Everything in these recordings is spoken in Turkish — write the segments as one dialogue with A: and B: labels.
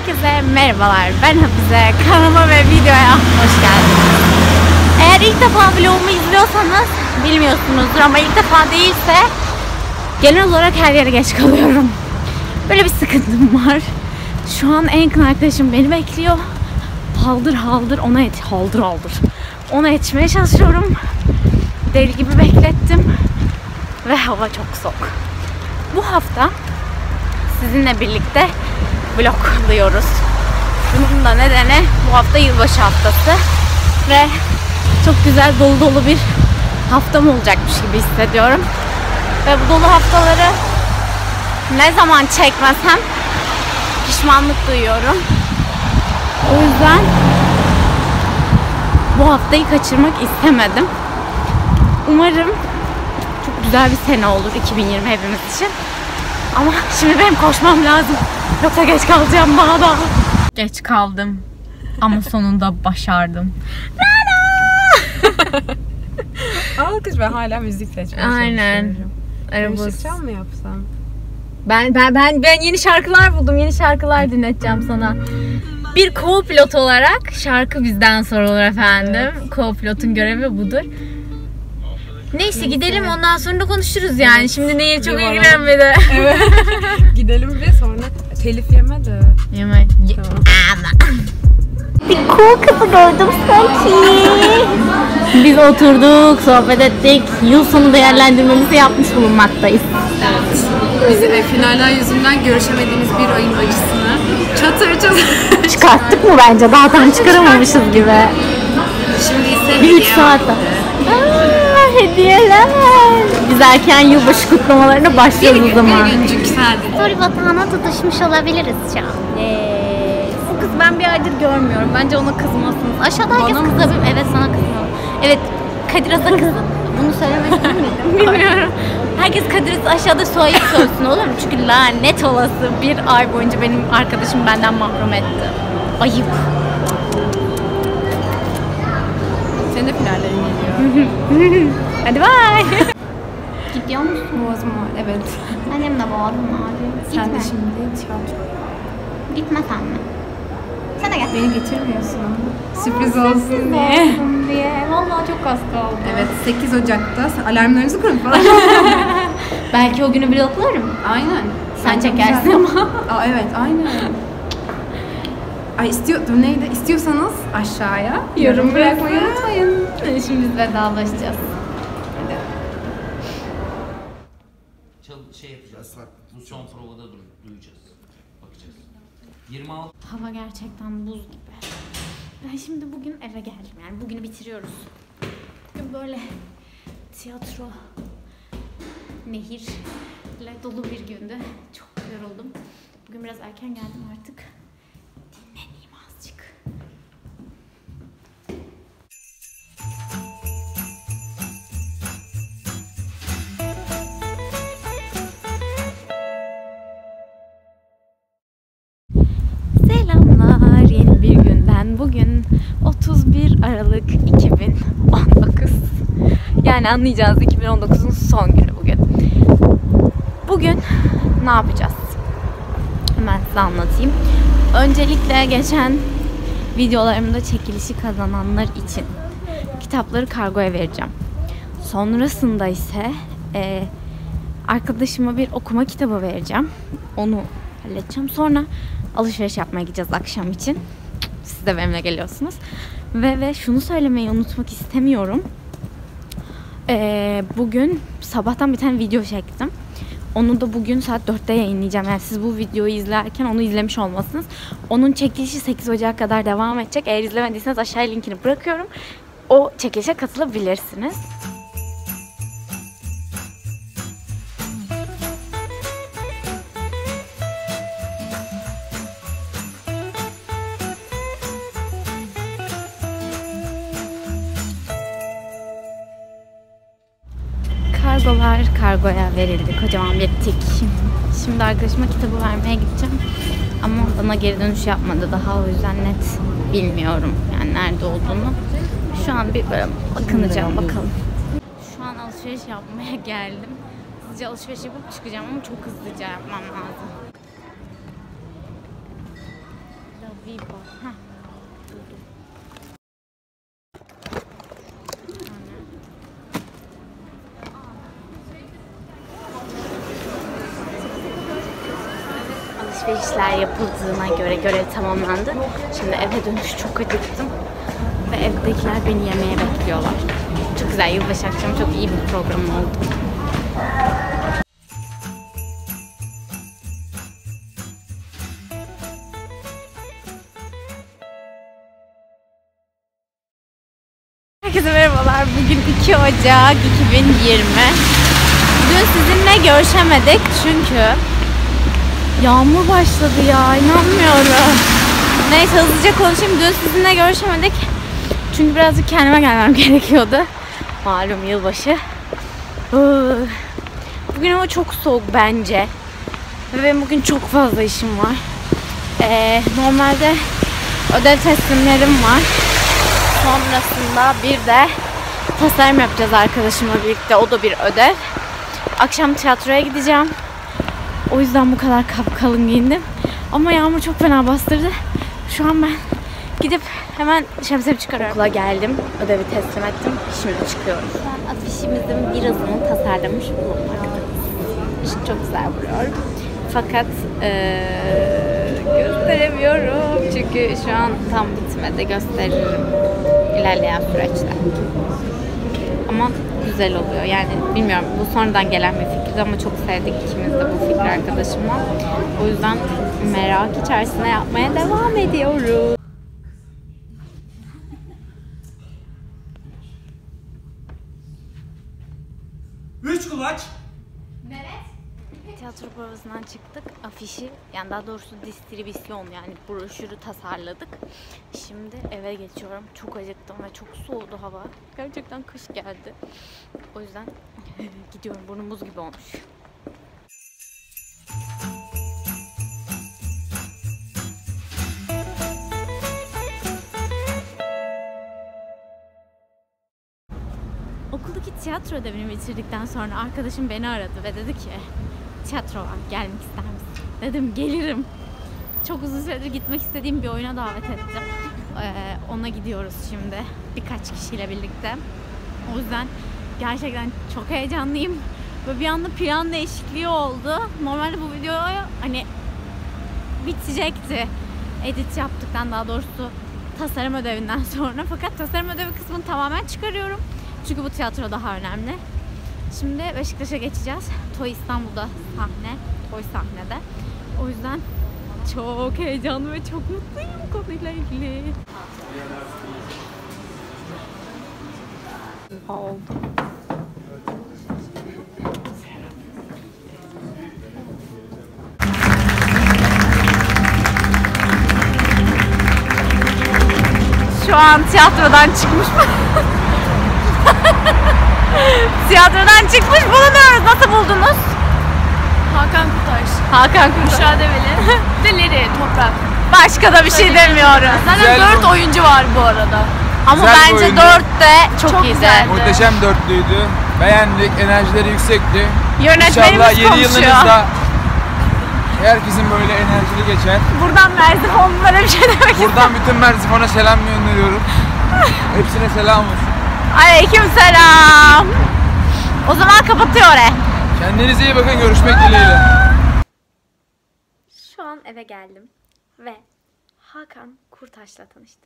A: Herkese merhabalar, ben Hafize. Kanalıma ve videoya hoş geldiniz. Eğer ilk defa vlogumu izliyorsanız bilmiyorsunuzdur ama ilk defa değilse genel olarak her yere geç kalıyorum. Böyle bir sıkıntım var. Şu an en yakın arkadaşım beni bekliyor. Haldır haldır ona yetişmeye çalışıyorum. Deli gibi beklettim ve hava çok soğuk. Bu hafta sizinle birlikte vlogluyoruz. Bunun da nedeni bu hafta yılbaşı haftası ve çok güzel dolu dolu bir haftam olacakmış gibi hissediyorum. Ve bu dolu haftaları ne zaman çekmesem pişmanlık duyuyorum. O yüzden bu haftayı kaçırmak istemedim. Umarım çok güzel bir sene olur 2020 hepimiz için. Ama şimdi benim koşmam lazım. Yoksa geç kalacağım daha da. Geç kaldım. Ama sonunda başardım.
B: Alkış, ben hala müzik seçmeye
A: Aynen.
B: Karışıkçam mı yapsam?
A: Ben yeni şarkılar buldum. Yeni şarkılar dinleteceğim sana. Bir co-pilot olarak şarkı bizden sorulur efendim. Evet. Co-pilotun görevi budur. Neyse gidelim, ondan sonra da konuşuruz yani. Evet. Şimdi Nehir çok ilgilenmedi.
B: Evet. Gidelim ve sonra telif yeme de.
A: Yeme. Tamam. Bir cool kızı gördüm sanki. Biz oturduk, sohbet ettik. Yıl sonu değerlendirmemizi yapmış bulunmaktayız.
B: Evet. Biz finaller yüzünden görüşemediğimiz bir ayın acısını çatır çatır
A: çıkarttık mı bence? Daha tam çıkaramamışız gibi.
B: Şimdi ise
A: bir 3 saatte. Hediyeler. Biz erken yılbaşı kutlamalarına başlıyoruz o zaman.
B: Bir güncük sadece.
A: Story batağına tutuşmuş olabiliriz şu an. Bu kız ben bir aydır görmüyorum. Bence ona kızmasınız. Aşağıda herkes kızabilir. Evet, sana kızmıyor. Evet, Kadir Az'a kızın. Bunu söylemek değil miydim? Bilmiyorum. Herkes Kadir aşağıda soyup söylesin, olur mu? Çünkü lanet olası bir ay boyunca benim arkadaşım benden mahrum etti. Ayıp.
B: Senin de finallerin geliyor.
A: Hadi bye. Gidiyor musun?
B: Boğazım var, evet.
A: Benim de boğazım ağrıyor.
B: Sen de şimdi tiyatro.
A: Gitmesen mi? Sen de gel.
B: Beni getirmiyorsun ama. Sürpriz olsun diye.
A: Vallahi çok az kaldı.
B: Evet, 8 Ocak'ta alarmlarınızı kurun falan.
A: Belki o günü bloklarım.
B: Aynen.
A: Sen çekersin ama.
B: Aa, evet, aynen. Ay neydi? İstiyorsanız aşağıya yorum bırakmayı unutmayın.
A: Şimdi biz vedalaşacağız.
B: Hadi.
C: Şey yapacağız. Bu son provada duyacağız. Bakacağız. 26.
A: Hava gerçekten buz gibi. Ben şimdi bugün eve geldim. Yani bugünü bitiriyoruz. Bugün böyle tiyatro, nehirle dolu bir gündü. Çok yoruldum. Bugün biraz erken geldim artık. Dinleneyim azıcık. Selamlar, yeni bir günden. Bugün 31 Aralık 2019. Yani anlayacağınız 2019'un son günü bugün. Bugün ne yapacağız? Hemen size anlatayım. Öncelikle geçen videolarımda çekilişi kazananlar için kitapları kargoya vereceğim. Sonrasında ise arkadaşıma bir okuma kitabı vereceğim. Onu halledeceğim. Sonra alışveriş yapmaya gideceğiz akşam için. Siz de benimle geliyorsunuz. Ve şunu söylemeyi unutmak istemiyorum. Bugün sabahtan bir tane video çektim. Onu da bugün saat 4'te yayınlayacağım. Yani siz bu videoyu izlerken onu izlemiş olmalısınız. Onun çekilişi 8 Ocak'a kadar devam edecek. Eğer izlemediyseniz aşağıya linkini bırakıyorum. O çekilişe katılabilirsiniz. Kargolar kargoya verildi. Kocaman bir tik. Şimdi arkadaşıma kitabı vermeye gideceğim. Ama bana geri dönüş yapmadı daha. O yüzden net bilmiyorum yani nerede olduğunu. Şu an bir böyle bakınacağım bakalım. Şu an alışveriş yapmaya geldim. Hızlıca alışveriş yapıp çıkacağım ama çok hızlıca yapmam lazım. Viva. Heh. Buldum. Alışverişler yapıldığına göre görev tamamlandı. Şimdi eve dönüş çok acıktım. Ve evdekiler beni yemeye bekliyorlar. Çok güzel, yılbaşı akşamı çok iyi bir program oldu. Herkese merhabalar. Bugün 2 Ocak 2020. Dün sizinle görüşemedik çünkü yağmur başladı ya, inanmıyorum. Neyse hızlıca konuşayım. Dün sizinle görüşemedik. Çünkü birazcık kendime gelmem gerekiyordu. Malum yılbaşı. Bugün hava çok soğuk bence. Ve benim bugün çok fazla işim var. Normalde ödev teslimlerim var. Sonrasında bir de tasarım yapacağız arkadaşımla birlikte. O da bir ödev. Akşam tiyatroya gideceğim. O yüzden bu kadar kapkalın giyindim. Ama yağmur çok fena bastırdı. Şu an ben gidip hemen şemsiyemi çıkarıyorum. Okula geldim. Ödevi teslim ettim. Şimdi çıkıyorum. Şu an afişimizin birazını tasarlamış bulunmaktayız. Işık çok güzel vuruyor. Fakat gösteremiyorum. Çünkü şu an tam bitmedi. Gösteririm ilerleyen süreçte. Ama güzel oluyor. Yani bilmiyorum, bu sonradan gelen bir fikirdi ama çok sevdik ikimiz de bu fikri arkadaşımla. O yüzden merak içerisinde yapmaya devam ediyoruz.
D: Üç kulaç.
A: Tiyatro provasından çıktık. Afişi, yani daha doğrusu distribüsyon, yani broşürü tasarladık. Şimdi eve geçiyorum. Çok acıktım ve çok soğudu hava. Gerçekten kış geldi. O yüzden gidiyorum. Burnum buz gibi olmuş. Okuldaki tiyatro ödevini bitirdikten sonra arkadaşım beni aradı ve dedi ki tiyatro var, gelmek ister misin? Dedim gelirim. Çok uzun süredir gitmek istediğim bir oyuna davet ettim. Ona gidiyoruz şimdi birkaç kişiyle birlikte. O yüzden gerçekten çok heyecanlıyım. Ve bir anda plan değişikliği oldu. Normalde bu video hani bitecekti. Edit yaptıktan, daha doğrusu tasarım ödevinden sonra. Fakat tasarım ödevi kısmını tamamen çıkarıyorum. Çünkü bu tiyatro daha önemli. Şimdi Beşiktaş'a geçeceğiz. Toy İstanbul'da sahne. Toy sahnede. O yüzden çok heyecanlı ve çok mutluyum konuyla ilgili. Oldu. Şu an tiyatrodan çıkmış mı? Tiyatrodan çıkmış bulunuyoruz. Nasıl buldunuz?
B: Hakan Kutaş,
A: Hakan Kuşa.
B: Müşahedeveli, Deleri, Toprak.
A: Başka da bir şey demiyoruz.
B: Zaten 4 oyuncu var bu arada.
A: Ama
E: Güzel bir
A: bence
E: oyundu.
A: 4 de çok iyiydi.
B: güzeldi.
E: Muhteşem dörtlüydü. Beğendik. Enerjileri yüksekti.
A: Yönetmenimiz
E: İnşallah yeni
A: konuşuyor.
E: yılınızda herkesin böyle enerjili geçer.
A: Buradan Merzifonlulara bir şey demek istiyorum.
E: Buradan bütün Merzifon'a selam gönderiyorum. Hepsine selam olsun.
A: Aleykümselam. O zaman kapatıyor oraya.
E: Kendinize iyi bakın. Görüşmek dileğiyle.
A: Şu an eve geldim ve Hakan Kurtaş'la tanıştım.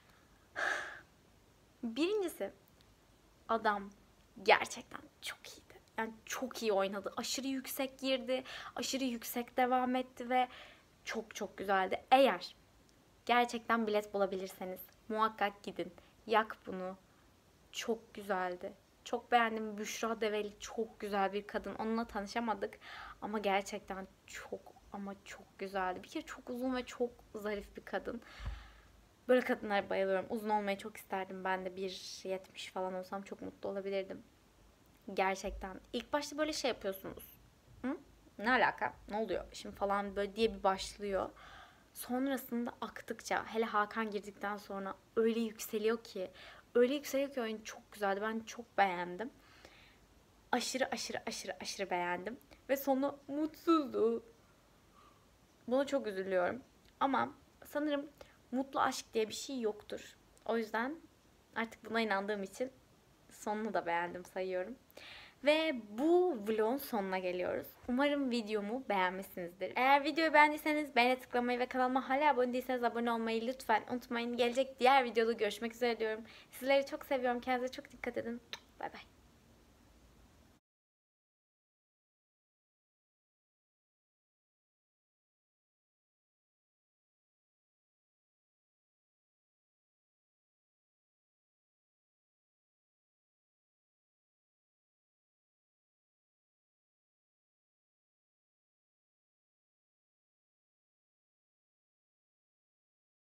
A: Birincisi, adam gerçekten çok iyiydi. Yani çok iyi oynadı. Aşırı yüksek girdi, aşırı yüksek devam etti ve çok çok güzeldi. Eğer gerçekten bilet bulabilirseniz muhakkak gidin. Yak bunu. Çok güzeldi. Çok beğendim. Büşra Develi çok güzel bir kadın. Onunla tanışamadık ama gerçekten çok ama çok güzeldi. Bir kere çok uzun ve çok zarif bir kadın. Böyle kadınlara bayılıyorum. Uzun olmayı çok isterdim. Ben de 1.70 falan olsam çok mutlu olabilirdim. Gerçekten. İlk başta böyle şey yapıyorsunuz. Hı? Ne alaka? Ne oluyor? Şimdi falan böyle diye bir başlıyor. Sonrasında aktıkça, hele Hakan girdikten sonra öyle yükseliyor ki. Öyle yükseliyor ki oyun çok güzeldi. Ben çok beğendim. Aşırı beğendim. Ve sonu mutsuzdu. Buna çok üzülüyorum. Ama sanırım mutlu aşk diye bir şey yoktur. O yüzden artık buna inandığım için sonunu da beğendim sayıyorum. Ve bu vlogun sonuna geliyoruz. Umarım videomu beğenmişsinizdir. Eğer videoyu beğendiyseniz beğene tıklamayı ve kanalıma hala abone değilseniz abone olmayı lütfen unutmayın. Gelecek diğer videoda görüşmek üzere diyorum. Sizleri çok seviyorum. Kendinize çok dikkat edin. Bay bay.